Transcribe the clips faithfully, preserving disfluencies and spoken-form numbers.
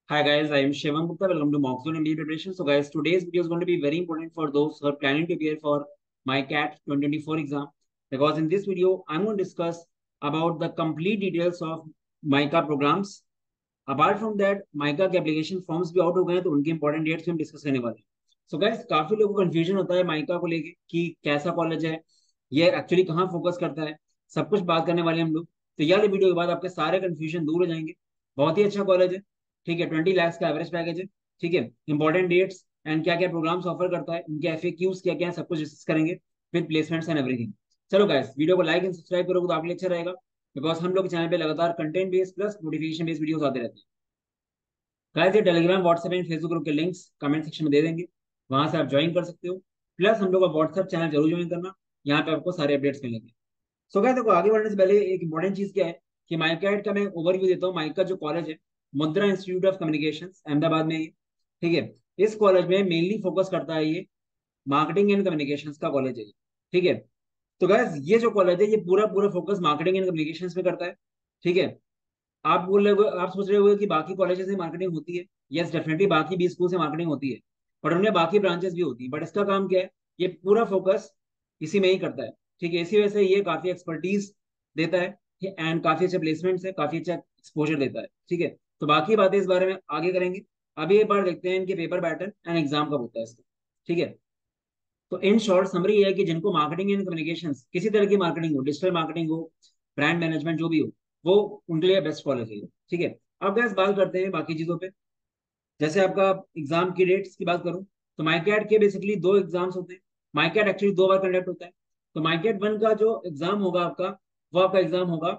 Hi guys, I am Shivam Gupta. Welcome to Mockzone M B A Preparation. So guys, today's video is going to be very important for those who are planning to appear for MyCAT twenty twenty-four exam. Because in this video, I'm going to discuss about the complete details of MyCA programs. Apart from that, MyCA के application forms भी out हो गए हैं, तो उनके important dates भी हम discuss करने वाले हैं. So guys, काफी लोगों को confusion होता है MyCA को लेके कि कैसा कॉलेज है, ये एक्चुअली कहाँ फोकस करता है, सब कुछ बात करने वाले हैं हम लोग. तो यार वीडियो के बाद आपके सारे कंफ्यूजन दूर हो जाएंगे. बहुत ही अच्छा कॉलेज है. ठीक है, ट्वेंटी लाख का एवरेज पैकेज है. ठीक है, इंपॉर्टेंट डेट्स एंड क्या क्या प्रोग्राम्स ऑफर करता है, इनके एफ ए क्यूज क्या क्या है, सब कुछ डिस्कस करेंगे विद प्लेसमेंट्स एंड एवरीथिंग. चलो गाइस, वीडियो को लाइक एंड सब्सक्राइब करोगे तो आपके लिए अच्छा रहेगा, बिकॉज हम लोग चैनल पे लगातार content based plus notification based videos आते रहते हैं. गाइस, ये Telegram WhatsApp and Facebook group के लिंक्स कमेंट सेक्शन में दे देंगे, वहां से आप ज्वाइन कर सकते हो. प्लस हम लोग का व्हाट्सएप चैनल जरूर ज्वाइन करना, यहाँ पे आपको सारे अपडेट्स मिलेंगे. सो गाइस देखो, आगे बढ़ने से पहले एक इंपॉर्टेंट चीज क्या है कि माइका का मैं ओवरव्यू देता हूँ. माइका जो कॉलेज है, मुद्रा इंस्टीट्यूट ऑफ कम्युनिकेशन अहमदाबाद में है. ठीक है, इस कॉलेज में मेनली फोकस करता है ये मार्केटिंग एंड कम्युनिकेशंस का कॉलेज है ये. ठीक है, तो गाइस ये जो कॉलेज है ये पूरा पूरा फोकस मार्केटिंग एंड कम्युनिकेशंस में करता है. ठीक है, आप बोल रहे हो, आप सोच रहे हो कि बाकी कॉलेजेस में मार्केटिंग होती है. यस, डेफिनेटली बाकी भी स्कूल से मार्केटिंग होती है, बट उनमें बाकी ब्रांचेस भी होती है. बट इसका काम क्या है, ये पूरा फोकस इसी में ही करता है. ठीक है, इसी वजह से ये काफी एक्सपर्टीज देता है एंड काफी अच्छे प्लेसमेंट्स है, काफी अच्छा एक्सपोजर देता है. ठीक है, तो बाकी बातें इस बारे में आगे करेंगे. अभी एक बार देखते हैं इनके पेपर पैटर्न एंड एग्जाम कब होता है इसका. ठीक है, तो इन शॉर्ट समरी ये है कि जिनको मार्केटिंग एंड कम्युनिकेशन, किसी तरह की मार्केटिंग हो, डिजिटल मार्केटिंग हो, ब्रांड मैनेजमेंट जो भी हो, वो उनके लिए बेस्ट कॉलेज है ये. ठीक है, अब गैस बात करते हैं बाकी चीजों पे. जैसे आपका एग्जाम की डेट्स की बात करूं, तो माइकैट के बेसिकली दो एग्जाम्स होते हैं. माइकैट एक्चुअली दो बार कंडक्ट होता है. तो माइकैट वन का जो एग्जाम होगा आपका, वो आपका एग्जाम होगा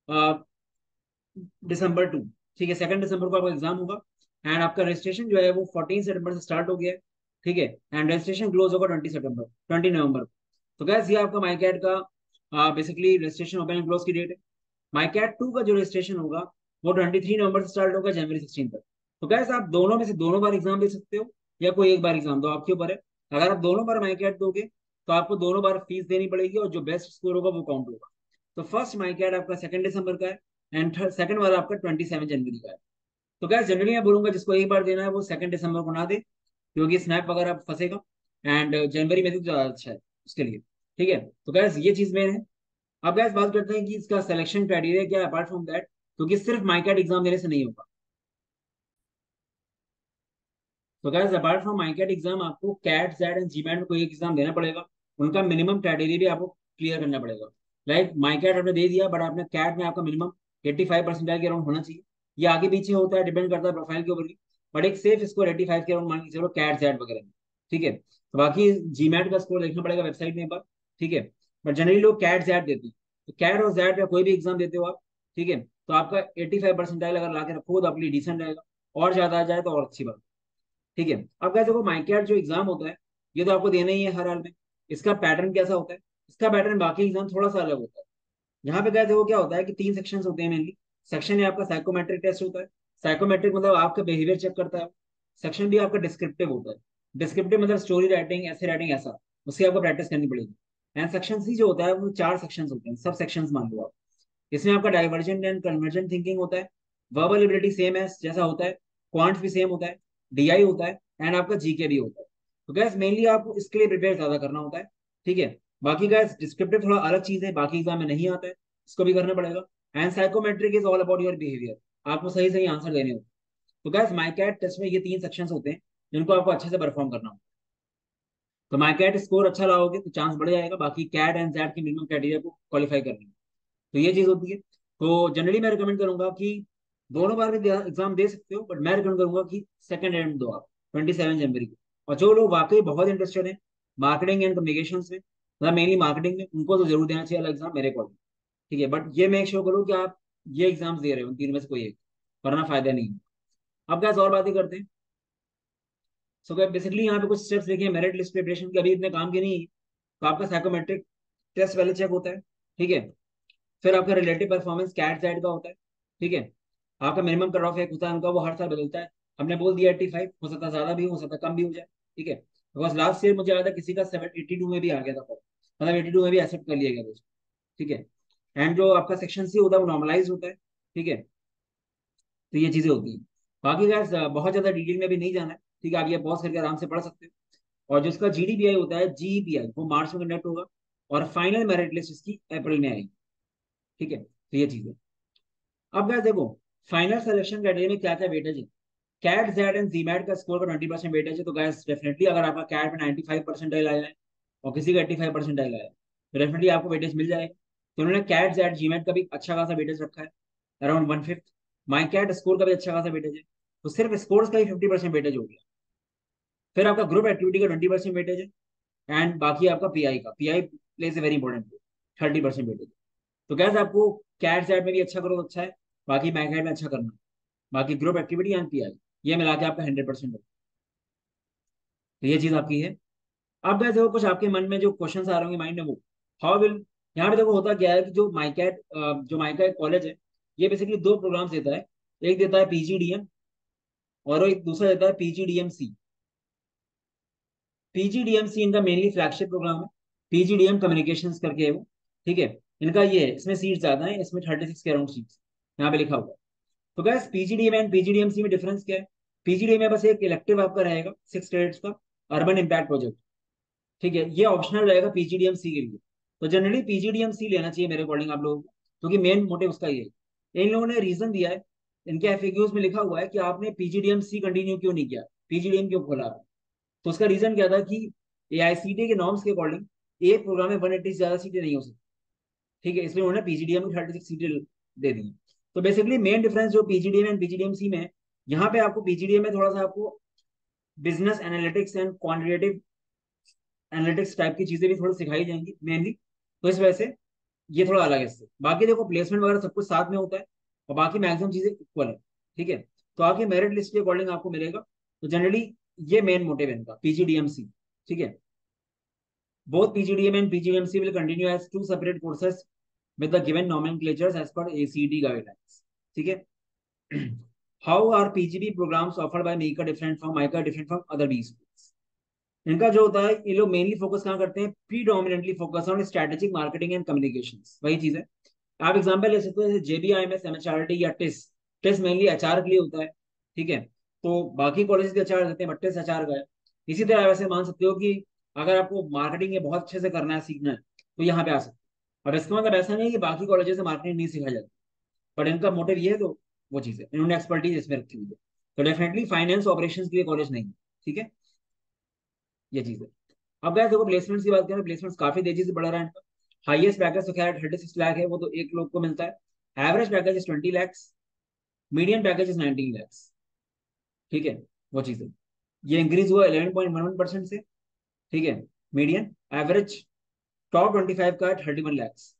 दिसंबर टू. ठीक है, सेकंड दिसंबर को आपका एग्जाम होगा. एंड आपका रजिस्ट्रेशन जो है वो फोर्टीन सितंबर से स्टार्ट हो गया है. ठीक है, एंड रजिस्ट्रेशन क्लोज होगा ट्वेंटी सितंबर ट्वेंटी नवंबर को. तो गैस ये आपका माइकैट का basically registration open and close की डेट है. माइकैट टू का जो रजिस्ट्रेशन होगा वो ट्वेंटी थ्री नवंबर से स्टार्ट होगा जनवरी सिक्सटीन तक. तो गैस आप दोनों में से दोनों बार एग्जाम दे सकते हो, या कोई एक बार एग्जाम दो, आपके ऊपर है. अगर आप दोनों बार माइकैट दोगे तो आपको दोनों बार फीस देनी पड़ेगी, और जो बेस्ट स्कोर होगा वो काउंट होगा. तो फर्स्ट माइकैट आपका सेकंड दिसंबर का है, एंड सेकंड वाला आपका ट्वेंटी सेवन जनवरी का है. तो गैस जनरली मैं बोलूंगा जिसको एक बार देना है वो सेकंड दिसंबर को ना दे, क्योंकि स्नैप वगैरह फंसेगा. एंड जनवरी में तो ज्यादा अच्छा है उसके लिए. ठीक है, तो गैस ये चीज मेन है. अब गैस बात करते हैं कि इसका सिलेक्शन क्राइटेरिया क्या है अपार्ट फ्रॉम दैट, क्योंकि सिर्फ माइकैट एग्जाम देने से नहीं होगा. तो guys apart from MICAT exam आपको कैट जेड एंड जीमैट में कोई एक एग्जाम देना पड़ेगा. उनका मिनिमम क्राइटेरिया भी आपको क्लियर करना पड़ेगा. लाइक माइकैट आपने दे दिया, बट आपने कैट में आपका मिनिमम एट्टी फाइव परसेंटाइल के अराउंड होना चाहिए. ये आगे पीछे होता है, डिपेंड करता है प्रोफाइल के ऊपर भी. बट एक सेफ स्कोर एट्टी फाइव के अराउंड मान के चलो कैट जेड वगैरह में. ठीक है, तो बाकी जीमैट का स्कोर देखना पड़ेगा वेबसाइट में एक बार. ठीक है, बट जनरली लोग कैट जेड देते हैं. तो कैट और जेड का कोई भी एग्जाम देते हो आप, ठीक है, तो आपका एट्टी फाइव परसेंटाइल अगर ला के रखो तो आपके लिए डिसेंट रहेगा. और ज्यादा आ जाए तो और अच्छी बात. ठीक है, अब क्या देखो, माइकैट जो एग्जाम होता है ये तो आपको देना ही है हर हाल में. इसका पैटर्न कैसा होता है, इसका पैटर्न बाकी एग्जाम थोड़ा सा अलग होता है. यहाँ पे क्या देखो, क्या होता है कि तीन सेक्शंस होते हैं मेनली. सेक्शन है आपका साइकोमेट्रिक टेस्ट होता है. साइकोमेट्रिक मतलब आपका बिहेवियर चेक करता है. सेक्शन भी आपका डिस्क्रिप्टिव होता है. डिस्क्रिप्टिव मतलब स्टोरी राइटिंग, ऐसे राइटिंग, ऐसा. उसकी आपको प्रैक्टिस करनी पड़ेगी. एंड सेक्शन सी जो होता है वो चार सेक्शंस होते हैं, सब सेक्शंस मान लो आप. इसमें आपका डाइवर्जेंट एंड कन्वर्जेंट थिंकिंग होता है. वर्बल एबिलिटी सेम है जैसा होता है. क्वांट्स भी सेम होता है. डीआई होता है. एंड आपका जीके भी होता है. तो गैस मेनली आपको इसके लिए प्रिपेयर ज्यादा करना होता है. ठीक है, बाकी गैस डिस्क्रिप्टिव थोड़ा अलग चीज है, बाकी एग्जाम में नहीं आता है, इसको भी करना पड़ेगा. And psychometric is all about your behaviour, आपको सही सही आंसर देने होते हैं. तो गैस माइकैट टेस्ट में ये तीन सेक्शंस होते हैं जिनको आपको अच्छे से परफॉर्म करना होता है. तो माइकैट स्कोर अच्छा लाओगे तो चांस बढ़ जाएगा बाकी कैट एंड जैट की मिनिमम क्राइटेरिया को क्वालिफाई करने में. तो ये चीज होती है. तो जनरली मैं रिकमेंड करूंगा कि दोनों बार भी एग्जाम दे सकते हो, बट मैं रिकमेंड करूंगा कि सेकंड अटेम्प्ट दो आप ट्वेंटी सेवन जनवरी को. और जो लोग वाकई बहुत इंटरेस्टेड हैं मार्केटिंग एंड कम्युनिकेशन में, मतलब मेनली मार्केटिंग में, उनको तो जरूर देना चाहिए एग्जाम मेरे अकॉर्डिंग. ठीक है, बट ये मेक श्योर करो कि आप ये एग्जाम्स दे रहे हो, उन तीन में से कोई एक, वरना फायदा नहीं है. अब क्या और बातें करते हैं. सो so, बेसिकली यहाँ पे कुछ स्टेप्स देखिए मेरिट लिस्ट प्रिपरेशन के, अभी इतने काम के नहीं है. तो आपका साइकोमेट्रिक टेस्ट पहले चेक होता है. ठीक है, फिर आपका रिलेटिव परफॉर्मेंस कैट साइड का होता है. ठीक है, आपका मिनिमम कट ऑफ एक होता है उनका, वो हर साल बदलता है. हमने बोल दिया एट्टी फाइव, हो सकता है ज्यादा भी हो सकता है कम भी हो जाए. ठीक है, बिकॉज लास्ट ईयर मुझे याद है किसी का सेवन एट्टी टू में भी आ गया था, मतलब एट्टी टू में भी एक्सेप्ट कर लिया गया था. ठीक है, एंड जो आपका सेक्शन सी होता है वो नॉर्मलाइज होता है. ठीक है, तो ये चीजें होती हैं. बाकी गाइस बहुत ज्यादा डिटेल में भी नहीं जाना है, ठीक है, आप ये पॉज करके आराम से पढ़ सकते हो। और जिसका जीडीपीआई होता है, जीईपीआई, वो मार्च में कंडक्ट होगा, और फाइनल मेरिट लिस्ट इसकी अप्रैल में आएगी। ठीक है, तो ये चीज है। अब गाइस देखो, फाइनल सिलेक्शन क्राइटेरिया में क्या क्या वेटेज है। कैट जेड एंड जीमैट का स्कोर का ट्वेंटी परसेंट वेटेज है, तो गाइस डेफिनेटली अगर आपका कैट में नाइन्टी फाइव परसेंटाइल आया है और किसी का एट्टी फाइव परसेंटाइल आया है, तो डेफिनेटली आपको वेटेज मिल जाएगा। तो उन्होंने कैट जेड जीमैट का भी अच्छा खासा वेटेज रखा है, around one fifth. MICAT score का भी अच्छा खासा वेटेज है, तो सिर्फ स्कोर्स का ही फिफ्टी परसेंट वेटेज हो गया। फिर आपका ग्रुप एक्टिविटी का ट्वेंटी परसेंट वेटेज है, एंड बाकी आपका पीआई का, PI plays a very important, thirty percent weightage. तो कैसे आपको कैट जेड में भी अच्छा ग्रोथ अच्छा है, बाकी मैकेट में अच्छा करना है, बाकी ग्रुप एक्टिविटी एंड पीआई, ये मिला के आपका हंड्रेड परसेंट है। तो ये चीज आपकी है। अब वैसे वो कुछ आपके मन में जो क्वेश्चन आ रहे होंगे माइंड में, वो हाउ विल, यहाँ पे देखो होता क्या है कि जो माइकैट जो माइका कॉलेज है, ये बेसिकली दो प्रोग्राम्स देता है। एक देता है पीजीडीएम, और एक दूसरा देता है पीजीडीएमसी। पीजीडीएमसी इनका मेनली फ्लैगशिप प्रोग्राम है, पीजीडीएम कम्युनिकेशंस करके है वो। ठीक है, इनका ये है, इसमें सीट्स ज्यादा है, इसमें थर्टी सिक्स के अराउंड सीट्स यहाँ पे लिखा हुआ है। तो गैस पीजीडीएम एंड पीजीडीएमसी में डिफरेंस क्या है। पीजीडीएम में बस एक इलेक्टिव आपका रहेगा सिक्स क्रेडिट्स का, अर्बन इम्पैक्ट प्रोजेक्ट। ठीक है, ये ऑप्शनल रहेगा पीजीडीएमसी के लिए। तो जनरली पीजीडीएमसी लेना चाहिए मेरे अकॉर्डिंग आप लोगों को, क्योंकि मेन मोटिव उसका ये है। इन लोगों ने रीजन दिया है, इनके एफएक्यूज में लिखा हुआ है कि आपने पीजीडीएमसी कंटिन्यू क्यों नहीं किया, पीजीडीएम क्यों खोला आपने। तो उसका रीजन क्या था कि एआईसीटी के नॉर्म्स के अकॉर्डिंग एक प्रोग्राम में वन एट्टी से ज्यादा सीटें नहीं हो सकती। ठीक है, इसलिए उन्होंने पीजीडीएम में थर्टी सिक्स सीटें दे दी। तो बेसिकली मेन डिफरेंस जो पीजीडीएम एंड पीजीडीएमसी में है, यहाँ पे आपको पीजीडीएम में थोड़ा सा आपको business analytics and quantitative analytics type की चीजें भी थोड़ी सिखाई जाएंगी मेनली। तो इस वजह से ये थोड़ा अलग है इससे। बाकी देखो प्लेसमेंट वगैरह सब कुछ साथ में होता है, और बाकी मैक्सिमम चीजें इक्वल है। ठीक है, तो आपकी मेरिट लिस्ट के अकॉर्डिंग आपको मिलेगा। तो जनरली ये मेन मोटिव है इनका पीजीडीएमसी। ठीक है, both pgdm and pgmc will continue as two separate courses with the given nomenclatures as per A C T guidelines. ठीक है, how are P G B programs offered by Mica different from Mica different from other B schools? इनका जो होता है, ये लोग mainly focus कहाँ करते हैं, predominantly focus on strategic marketing and communications, वही चीज है। आप एग्जांपल ले सकते हो जैसे जेबीआईएमएस, एमएचआरटी या टिस। टिस मेनली एचआर के लिए होता है। ठीक है, तो बाकी कॉलेज के एचआर देते हैं, बट टिस एचआर का है। इसी तरह वैसे मान सकते हो कि अगर आपको मार्केटिंग ये बहुत अच्छे से करना है, सीखना है, तो यहाँ पे आ सकते हो। अब इसका मतलब ऐसा नहीं है कि बाकी कॉलेजेस से मार्केटिंग नहीं सिखाई जाती, बट इनका मोटिव ये है, तो वो चीज है, इन्होंने एक्सपर्टीज इसमें रखी हुई है। तो डेफिनेटली फाइनेंस ऑपरेशन के लिए कॉलेज नहीं है। ठीक है, ये चीज है। अब गए देखो प्लेसमेंट्स की बात करें, प्लेसमेंट्स काफी तेजी से बढ़ रहा है इनका। हाईएस्ट पैकेज तो खैर थर्टी सिक्स लाख है, वो तो एक लोग को मिलता है। Average package is twenty lakhs, medium package is nineteen lakhs. ठीक है, वो चीज है। ये इंक्रीज हुआ eleven point one one percent से। ठीक है, medium average top twenty five का थर्टी वन लैक्स।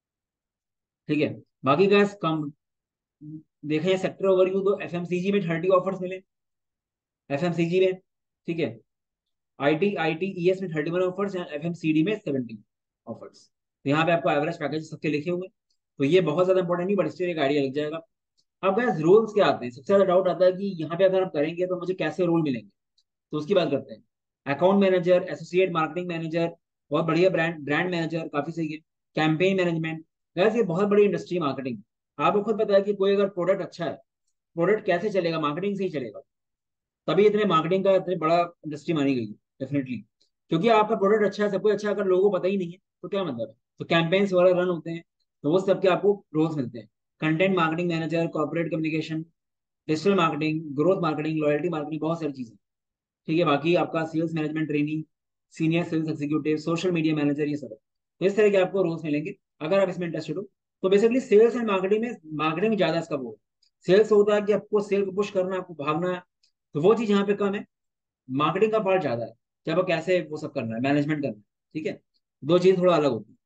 ठीक है, बाकी का कम देखें सेक्टर ओवरव्यू, तो एफएमसीजी में थर्टी ऑफर्स मिले, एफएमसीजी में। ठीक है, आईटी आईटी ईएस में थर्टी वन ऑफर्स, एफएमसीडी में सेवेंटी ऑफर्स। तो यहाँ पे आपको एवरेज पैकेज सबके लिखे हुए हैं। तो ये बहुत ज्यादा इंपॉर्टेंट नहीं, बट इससे एक आइडिया लग जाएगा। अब गैस रूल्स क्या आते हैं, सबसे ज्यादा डाउट आता है कि यहाँ पे अगर हम करेंगे तो मुझे कैसे रोल मिलेंगे। तो उसकी बात करते हैं। Account manager, associate marketing manager, बहुत बढ़िया, ब्रांड ब्रांड मैनेजर काफी सही है। कैंपेन मैनेजमेंट, गैस ये बहुत बड़ी इंडस्ट्री मार्केटिंग। आपको खुद पता है कि कोई अगर प्रोडक्ट अच्छा है, प्रोडक्ट कैसे चलेगा, मार्केटिंग से ही चलेगा। तभी इतने मार्केटिंग का इतने बड़ा इंडस्ट्री मानी गई है, डेफिनेटली। क्योंकि आपका प्रोडक्ट अच्छा है, सब कुछ अच्छा है, अगर लोगों को पता ही नहीं है तो क्या मतलब है। तो कैंपेन्स वगैरह रन होते हैं, तो वो सबके आपको रोल्स मिलते हैं। Content marketing manager, corporate communication, digital marketing, growth marketing, loyalty marketing, बहुत सारी चीजें। ठीक है, बाकी आपका sales management training, senior sales executive, social media manager, ये सब है। तो इस तरह के आपको रोल्स मिलेंगे अगर आप इसमें इंटरेस्टेड हो। तो बेसिकली सेल्स एंड मार्केटिंग में, मार्केटिंग में ज्यादा इसका वो है। सेल्स होता है कि आपको सेल को पुश करना है, आपको भागना है, तो वो चीज यहाँ पे कम है। मार्केटिंग का पार्ट ज्यादा है, कि आपको कैसे वो सब करना है, मैनेजमेंट करना है। ठीक है, दो चीज थोड़ा अलग होती है।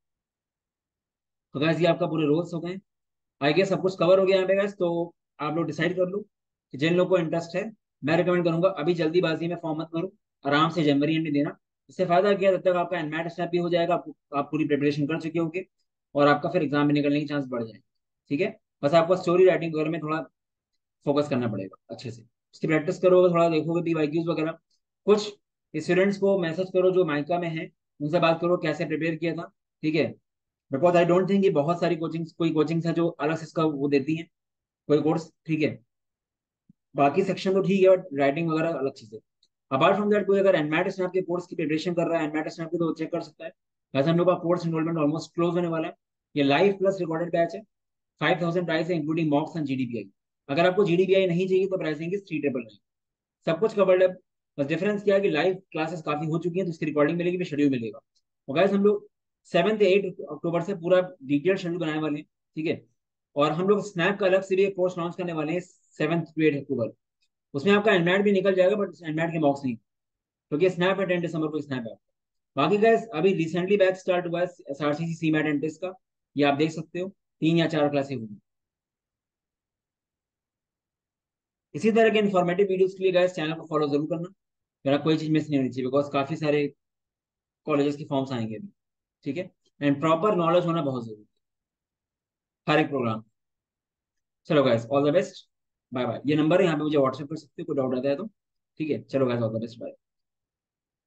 तो गैस ये आपका पूरे रोल्स हो गए। आई गेस सब कुछ कवर हो गया यहाँ पे गैस। तो आप लोग डिसाइड कर लो कि जिन लोगों को इंटरेस्ट है। मैं रिकमेंड करूंगा अभी जल्दीबाजी में फॉर्म मत करो, आराम से जनवरी एंड में देना। इससे फायदा क्या है, जब तक आपका एनमैट स्टेप भी हो जाएगा, आप, आप पूरी प्रिपरेशन कर चुके होंगे, और आपका फिर एग्जाम में निकलने के चांस बढ़ जाए। ठीक है, बस आपको स्टोरी राइटिंग वगैरह में थोड़ा फोकस करना पड़ेगा अच्छे से। उसकी प्रैक्टिस करोगे, थोड़ा देखोगे पीवाईक्यूज वगैरह। कुछ स्टूडेंट्स को मैसेज करो जो माइका में है, उनसे बात करो कैसे प्रिपेयर किया था। ठीक है, बिकॉज आई डोंट थिंक कि बहुत सारी कोचिंग्स, कोई कोचिंग्स है जो अलग से इसका वो देती हैं, कोई कोर्स। ठीक है, बाकी सेक्शन तो ठीक है, बट राइटिंग वगैरह अलग चीज़ है। अपार्ट फ्रॉम दैट, कोई अगर एनमैट स्नैप के कोर्स की प्रिपरेशन कर रहा है, एनमैट स्नैप की, तो चेक कर सकता है। वैसे हम लोग का कोर्स इनरोलमेंट ऑलमोस्ट क्लोज होने वाला है। ये लाइव प्लस रिकॉर्डेड बैच है। फाइव थाउजेंड प्राइस है इंक्लूडिंग मॉक्स एंड जीडीपीआई। अगर आपको जीडीपीआई नहीं चाहिए तो pricing is three triple nine. सब कुछ कवर्ड है। बस डिफरेंस क्या है कि लाइव क्लासेस काफी हो चुकी हैं, तो इसकी रिकॉर्डिंग मिलेगी, भी शेड्यूल मिलेगा। और गाइस हम लोग सेवन एट अक्टूबर से पूरा डिटेल शेड्यूल बनाने वाले हैं, ठीक है। और हम लोग स्नैप का अलग से भी एक कोर्स लॉन्च करने वाले हैं सेवन टू एट अक्टूबर। उसमें आपका एनमैट भी निकल जाएगा, बट एनमैट के मॉक्स नहीं, क्योंकि स्नैप है टेन दिसंबर को स्नैप है। बाकी गाइस अभी रिसेंटली बैच स्टार्ट हुआ है SRCC C MAT and test का। ये आप देख सकते हो, तीन या चार क्लासेस होंगी। इसी तरह के इन्फॉर्मेटिव वीडियोस के लिए गाइस चैनल को फॉलो जरूर करना, मेरा कोई चीज मिस नहीं होनी चाहिए, बिकॉज काफी सारे कॉलेजेस के फॉर्म्स आएंगे अभी, ठीक है। एंड प्रॉपर नॉलेज होना बहुत जरूरी है हर एक प्रोग्राम। चलो guys, all the best. Bye bye. ये नंबर है, यहाँ पे मुझे व्हाट्सएप कर सकते हो, कोई डाउट आता है तो। ठीक है, चलो guys, all the best, bye.